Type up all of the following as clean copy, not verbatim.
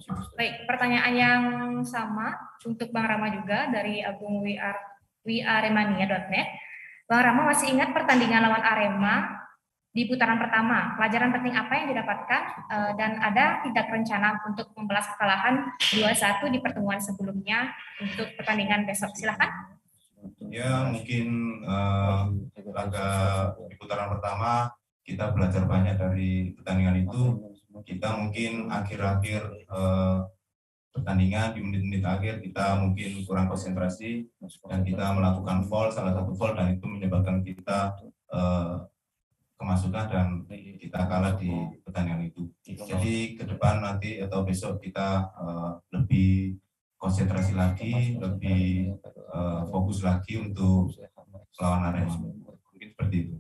Baik, pertanyaan yang sama untuk Bang Rama juga dari Agung WA-Remania.net. Bang Rama masih ingat pertandingan lawan Arema di putaran pertama? Pelajaran penting apa yang didapatkan dan ada tidak rencana untuk membalas kekalahan 2-1 di pertemuan sebelumnya untuk pertandingan besok? Silakan. Ya, mungkin laga di putaran pertama kita belajar banyak dari pertandingan itu. Kita mungkin akhir-akhir pertandingan di menit-menit akhir kita mungkin kurang konsentrasi dan kita melakukan foul, salah satu foul, dan itu menyebabkan kita kemasukan dan kita kalah di pertandingan itu. Jadi ke depan nanti atau besok kita lebih konsentrasi lagi, lebih fokus lagi untuk lawan Arema. Mungkin seperti itu.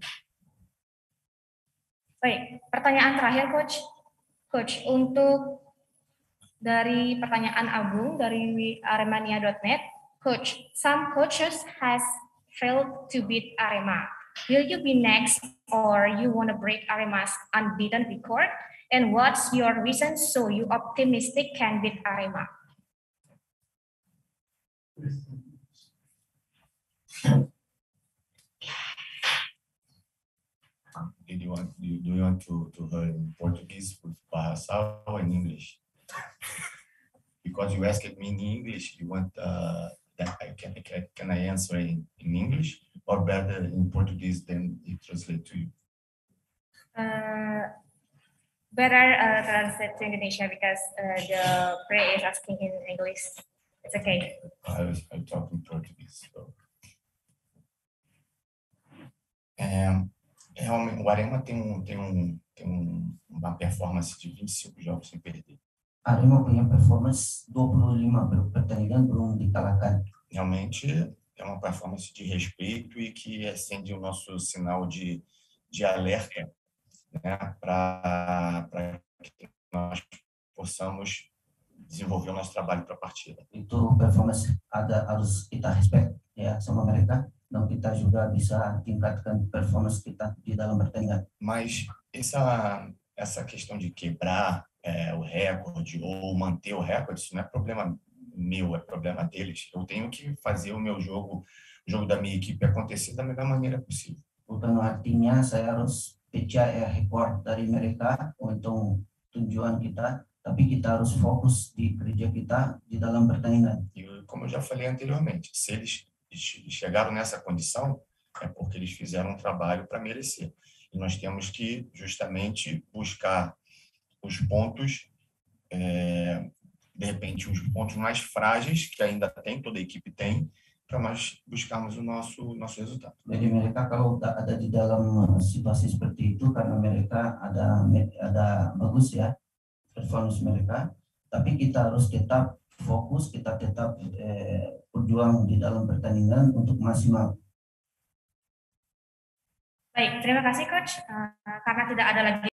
Baik, pertanyaan terakhir Coach. Coach, untuk dari pertanyaan Agung dari Aremania.net, Coach, some coaches has failed to beat Arema. Will you be next, or you want to break Arema's unbeaten record? And what's your reason so you optimistic can beat Arema? Do you want to learn Portuguese with Barraçal or in English? Because you asked me in English, you want that can I answer in English or better in Portuguese than it translate to you? Better translate to Indonesia because the prayer is asking in English. It's okay. I'm talking Portuguese. So. Realmente, o Arema tem uma performance de 25 jogos sem perder. Arema punya performance 25 pertandingan belum dikalahkan. Realmente é uma performance de respeito e que acende o nosso sinal de alerta, né, para que nós possamos desenvolver o nosso trabalho para a partida. Itu performance harus kita respect ya sama mereka. Dan kita juga bisa tingkatkan performance kita di dalam pertandingan. Mas essa questão de quebrar o recorde ou manter o recorde, isso não é problema meu, é problema deles. Eu tenho que fazer o meu jogo, o jogo da minha equipe acontecer da melhor maneira possível. Bukan artinya saya harus pecah rekor dari mereka untuk tujuan kita, tapi kita harus fokus di kerja kita di dalam pertandingan. E como eu já falei anteriormente, se eles chegaram nessa condição, é porque eles fizeram um trabalho para merecer. E nós temos que justamente buscar os pontos, de repente, os pontos mais frágeis, que ainda tem, toda a equipe tem, para nós buscarmos o nosso resultado. Jadi mereka kalau ada di dalam situasi seperti itu, karena mereka ada bagus ya performance mereka, tapi kita harus tetap fokus, kita tetap berjuang di dalam pertandingan untuk maksimal. Baik, terima kasih Coach. Karena tidak ada lagi